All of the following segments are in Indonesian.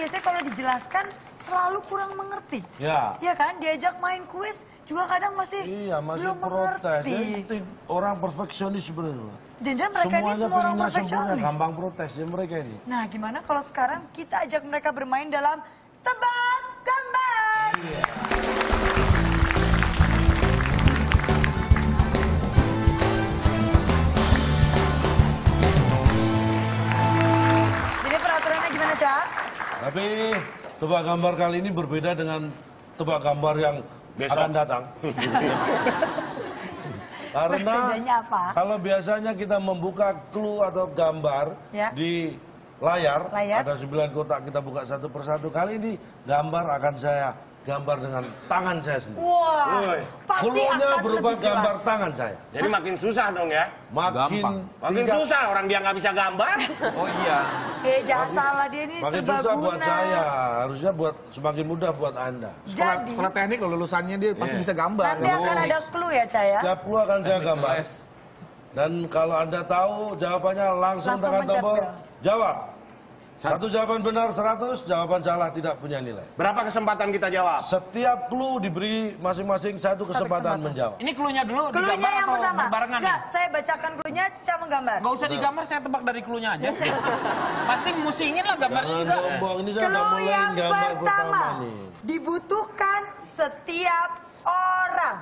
biasanya kalau dijelaskan selalu kurang mengerti. Ya. Iya kan, diajak main kuis juga kadang masih belum protes. mengerti. Orang perfeksionis sebenarnya. Jangan mereka ini semua orang perfeksionis. Gampang protes ya mereka ini. Nah, gimana kalau sekarang kita ajak mereka bermain dalam tebak gambar? Iya. Jadi peraturannya gimana, Cak? Tapi tebak gambar kali ini berbeda dengan tebak gambar yang akan datang. Karena Bedanya apa? kalau biasanya kita membuka clue atau gambar di layar, ada 9 kotak, kita buka satu persatu. Kali ini gambar akan saya gambar dengan tangan saya sendiri. Wah, pasti Clue-nya akan berupa lebih gambar jelas. tangan saya. Jadi makin susah dong ya? Makin susah, orang dia nggak bisa gambar. Oh iya. Jangan salah, dia ini makin serbaguna. susah buat saya, harusnya buat semakin mudah buat Anda. Jadi, Sekolah teknik kalau lulusannya dia pasti bisa gambar. nanti akan ada clue ya, Cak ya? Setiap clue akan saya gambar. Dan kalau Anda tahu jawabannya langsung tekan mencet tombol bel. jawab. Satu jawaban benar 100, jawaban salah tidak punya nilai. Berapa kesempatan kita jawab? Setiap clue diberi masing-masing satu kesempatan menjawab. Ini clue-nya dulu Clue-nya digambar yang atau pertama. barengan nih? Enggak, saya bacakan clue-nya, Cak menggambar. Gak usah digambar, saya tebak dari clue-nya aja. Pasti musingin lah gambarnya Jangan juga. bombong, ini saya udah Clue mulai yang gambar pertama pertama nih. dibutuhkan setiap orang.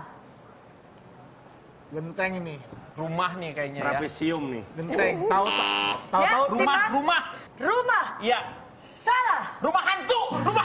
Genteng ini. Rumah nih kayaknya ya. Trapesium nih. Genteng. Tahu Ya, Rumah. Rumah. Iya. Salah. Rumah hantu.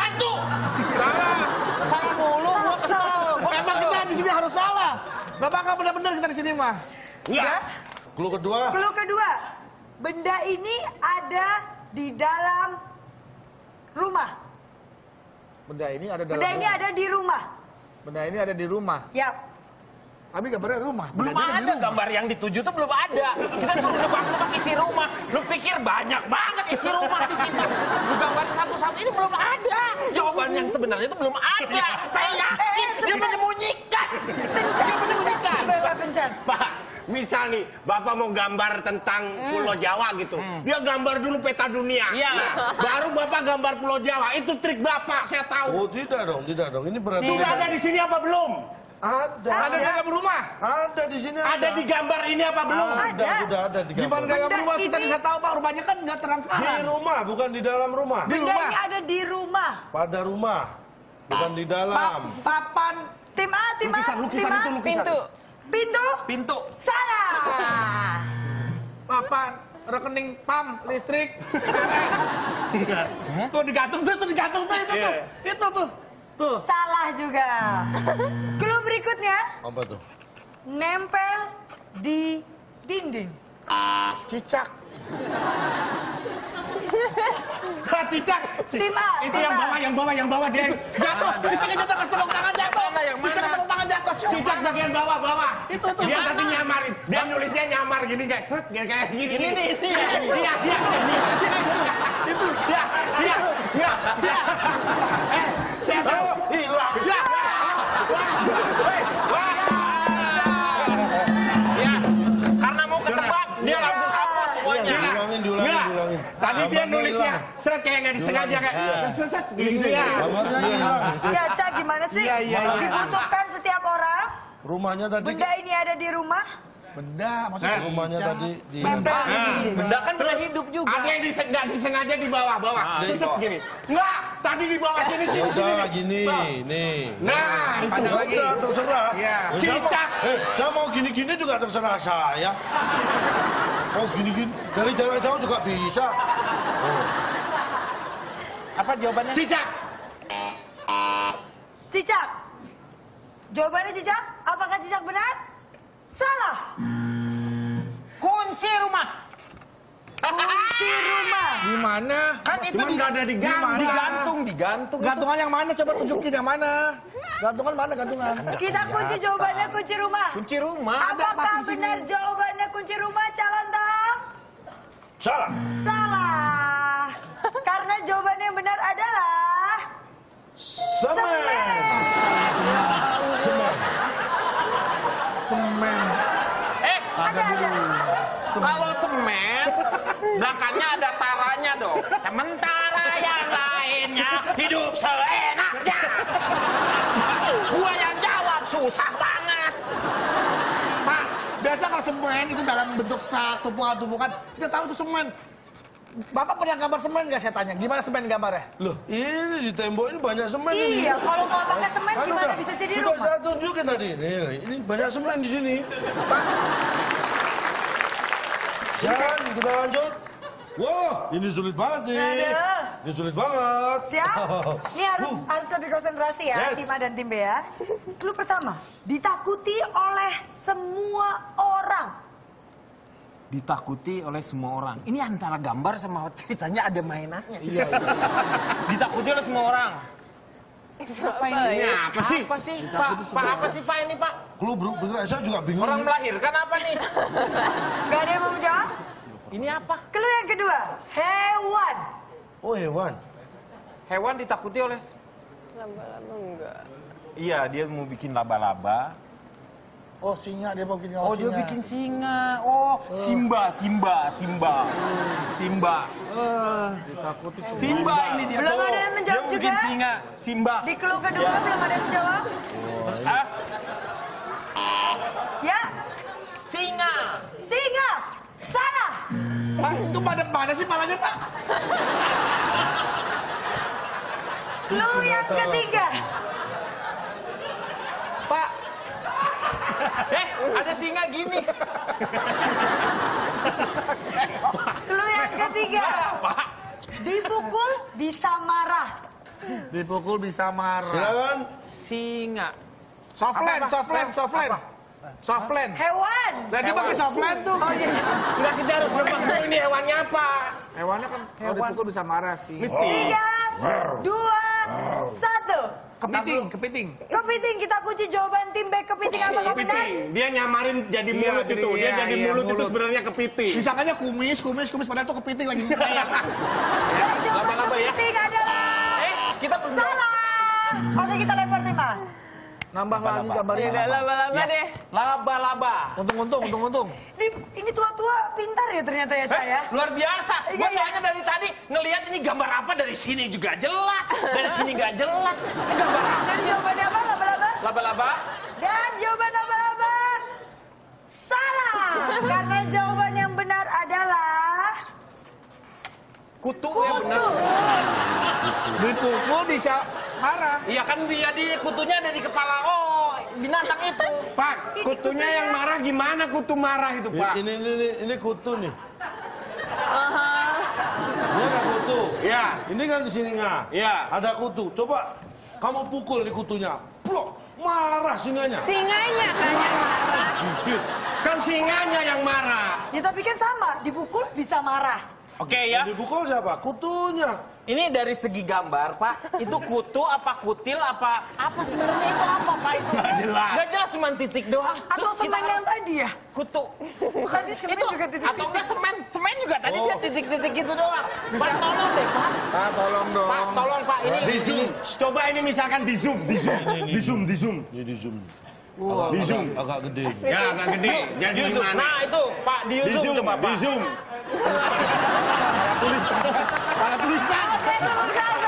Salah mulu, gua kesel. Emang kita di sini harus salah. Gak bakal benar-benar kita di sini mah. Ya. Clue kedua, Clue kedua, benda ini ada di dalam rumah. Benda ini ada dalam Benda ini ada di rumah. Benda ini ada di rumah. Yap. Tapi gambarnya rumah. Belum ada gambar yang dituju tuh belum ada. Kita suruh nebak-nebak isi rumah. Lu pikir banyak banget isi rumah di situ. Lu gambar satu-satu ini belum ada. Jawaban yang sebenarnya itu belum ada. Saya yakin dia menyembunyikan. Dia menyembunyikan. Pencet. Pak, misal nih, Bapak mau gambar tentang Pulau Jawa gitu. Dia gambar dulu peta dunia. Iya. Nah, baru Bapak gambar Pulau Jawa. Itu trik Bapak, saya tahu. oh tidak dong. Ini berarti Sudah ada di sini apa belum? ada Ada di dalam rumah. Ada di sini. Ada di gambar ini apa belum? Ada, sudah ada di Gimana gambar. dalam Benda rumah kita ini- bisa tahu Pak, rumahnya kan nggak Di transparan. rumah, bukan di dalam rumah. Di Benda rumah. ini ada di rumah. Pada rumah, bukan di dalam. Papan. Tim A, tim A, Lukisan tim A. itu lukisan. Pintu. Pintu. Salah. Papan. Rekening PAM, listrik. Tuh digantung tuh, itu tuh. Itu tuh. Tuh. Salah juga. Clue berikutnya, Apa tuh? nempel di dinding. Cicak. Cicak. Tim A, Itu tim A. yang bawah dia jatuh. Cicaknya jatuh, kasih tepuk tangan jatuh. Cicaknya tepuk tangan jatuh. Cicak bagian bawah. Itu tuh. Dia tadi nyamarin. Dia nulisnya nyamar gini kayak set, kayak gini. Ini. Itu. Ya. Saya tahu. Hilang. Ya. Ya. Karena mau ketebak, dia langsung hapus semuanya. Diulangin. Tadi dia Gambarnya nulisnya hilang. set kayak nggak disengaja kayak set gitu ya. Gambarnya hilang. Ya, Cak, gimana sih? Iya. Dibutuhkan setiap orang. Rumahnya tadi. Benda ini ada di rumah. Benda, maksudnya Rumahnya tadi di. Nempel di dinding. Benda kan benda hidup juga. Ada yang nggak disengaja di bawah. Set gini. Enggak, tadi di bawah sini. Biasa gini, nih. Nah, itu. Udah terserah. Iya. Cicak. Saya mau gini-gini juga terserah saya. Oh gini-gini, dari jarak jauh juga bisa. Apa jawabannya? Cicak. Cicak. Jawabannya Cicak. Apakah Cicak benar? Salah. Kunci rumah. Kunci rumah. gimana? Kan itu Cuman nggak ada digantung. Gantungan yang mana? Coba tunjukin yang mana. Gantungan mana gantungan? Kita kunci jawabannya kunci rumah. Kunci rumah. Apakah benar jawabannya kunci rumah, Calantang? Salah. Salah. Karena jawabannya yang benar adalah Semen. Semen. ada. Kalau semen, belakangnya ada taranya dong. Sementara yang lainnya hidup seenaknya. Gua yang jawab, susah banget. Pak, biasa kalau semen itu dalam bentuk tumpukan, kita tahu itu semen. Bapak pernah gambar semen nggak saya tanya? Gimana semen gambarnya? Loh, ini di tembok ini banyak semen ini. Iya, kalau nggak pakai semen gimana bisa jadi sudah rumah? saya tunjukin tadi. Ini banyak semen di sini. Pak. Silakan kita lanjut. Wah, ini sulit banget nih. Aduh. Ini sulit banget. Siap? Ini harus lebih konsentrasi ya, Yes. tim A dan tim B ya. Clue pertama, ditakuti oleh semua orang. Ditakuti oleh semua orang. Ini antara gambar sama ceritanya ada mainannya. Iya. Ditakuti oleh semua orang. Apa ini? Apa sih? Apa sih, Pak? Pak, apa sih, Pak, ini, Pak? Clue bro, saya juga bingung. Orang melahirkan apa nih? Gak ada yang mau menjawab? Ini apa? Clue yang kedua, hewan. Oh, hewan. Hewan ditakuti oleh... Laba-laba enggak. Iya, dia mau bikin laba-laba. Oh, singa, dia mau bikin Oh, dia bikin singa. Oh, Simba. ditakuti. Simba ini dia. Belum ada yang menjawab dia bikin juga? singa. Simba. Di clue kedua belum ada yang menjawab? Ah, Ya, singa. singa. Salah. Pak, itu padat mana sih palanya, Pak? Clue yang ketiga, Pak, Ada singa gini. clue yang ketiga, Pak. dipukul bisa marah. dipukul bisa marah. Silakan. Singa. Softland. Hewan. Nah, dia pakai softland tuh. Oh, iya. Enggak, kita harus nebak dulu ini hewannya apa. Hewannya kan dipukul bisa marah sih. 3, 2, 1. Kepiting. Kepiting, kita kunci jawaban tim B. Kepiting apakah benar? Dia nyamarin jadi mulut itu. Dia jadi mulut itu sebenarnya kepiting. Disangkanya kumis, padahal tuh kepiting lagi kayak. Dan jawaban Laba-laba ya? kepiting adalah Kita belum. salah. Oke, kita lempar tim A. Nambah lagi gambarnya. Tidak laba-laba deh. Laba-laba. Untung. Ini tua-tua pintar ya ternyata ya, Cah ya. Luar biasa. Iya, Gua iya. soalnya dari tadi ngelihat ini gambar apa dari sini juga jelas, dari sini nggak jelas. Ini gambar apa? Dan jawabannya apa? Laba-laba? Laba-laba. Dan jawaban laba-laba salah. Karena jawaban yang benar adalah Kutu. kutu. Ya benar. Dipukul bisa marah. Iya kan dia di kutunya ada di kepala. Oh, binatang itu. Pak, kutunya yang marah gimana kutu marah itu, Pak? Ini kutu nih. Ini ada kutu. Ya. Ini kan di sini nggak? Iya. Ada kutu. Coba kamu pukul di kutunya. Blok. Marah singanya. Singanya kan yang marah. Kan singanya yang marah. Ya tapi kan sama, dipukul bisa marah. Oke ya. Yang dipukul siapa? Kutunya. Ini dari segi gambar, Pak. Itu kutu apa kutil apa sebenarnya itu apa, Pak? Itu Nggak jelas. Nggak jelas, cuma titik doang. Atau semen yang tadi ya? kutu. Tadi semen Itu juga titik-titik. atau enggak semen? Semen juga tadi Oh. dia titik-titik gitu doang. Pak, tolong deh, Pak. Pak, tolong dong. Pak, tolong, Pak. Ini Di zoom. Coba ini misalkan di zoom. Ini. Di zoom. Di zoom. Agak gede. Ya, agak gede. Jadi di zoom. gimana? Nah, itu, Pak, di Di zoom zoom, coba, di Pak. zoom. Para tulisan. Oke, tepuk tangan.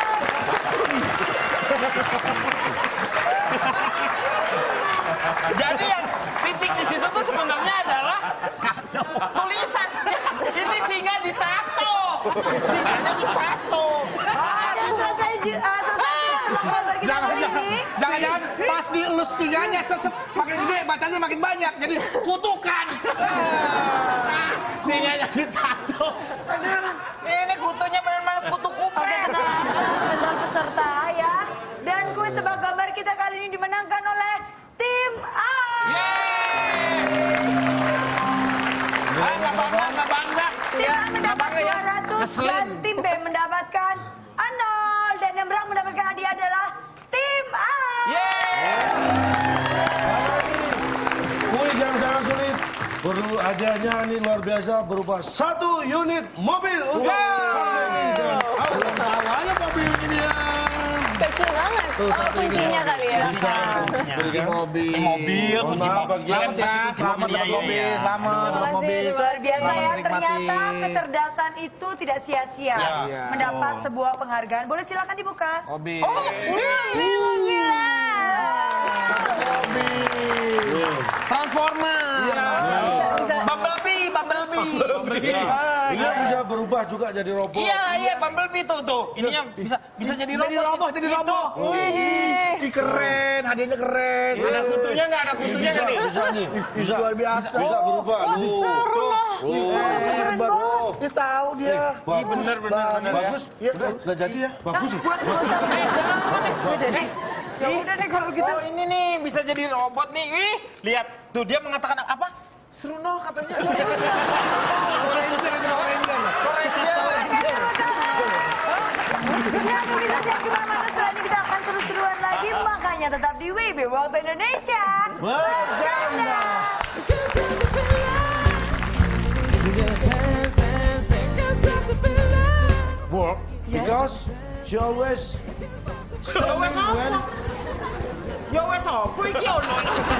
Jadi yang titik di situ tuh sebenarnya adalah tulisan. Ini singa ditato. Singanya ditato. Dan selesai gambar kita kali ini. Jangan pas dielus singanya makin gede bacanya makin banyak jadi kutukan. Singanya ditato. Ini kutunya benar-benar kutu Oke, kuprek. tenang. Sebentar peserta ya. Dan kuis tebak gambar kita kali ini dimenangkan oleh tim A. Nggak bangga, nggak bangga. Tim A mendapat bangga ya. 200 Ngeselin. dan tim B mendapatkan 0. Dan yang berhak mendapatkan hadiah adalah tim A. Kuis yang sangat sulit. Hadiahnya ini luar biasa berupa 1 unit mobil untuk Kang Deddy dan Aul. Tahu aja mobil ini dia. Kecil banget. Oh, kuncinya kali ya. Berikan. Mobil. Mobil, Mohon kunci maaf mobil. bagi Selamat ya, selamat dapat Iya, mobil, iya. selamat dapat Terima mobil. kasih. Luar biasa ya, Menikmati. ternyata kecerdasan itu tidak sia-sia. Ya. Mendapat sebuah penghargaan. Boleh silakan dibuka. Mobil. Ini mobilnya. Transformer. Bumblebee. Ini bisa berubah juga jadi robot. Iya, Bumblebee tuh. Ini yang bisa jadi robot. Jadi robot. Wih, keren, hadiahnya keren. Ada kutunya nggak? Ada kutunya nggak nih? Bisa nih, bisa. Luar biasa. Bisa berubah. Hebat. Dia tahu dia. Bagus. Bener. Bagus. Udah, nggak jadi ya? Bagus ya? Ya udah deh kalau gitu. Oh, ini nih bisa jadi robot nih. Wih, lihat. Tuh dia mengatakan apa? Seruno katanya. Ranger. Ini aktivitas yang kemana-mana setelah ini kita akan terus-terusan lagi. Makanya tetap di WB Waktu Indonesia. Bercanda. Work because she always Ya wes when apa iki ono?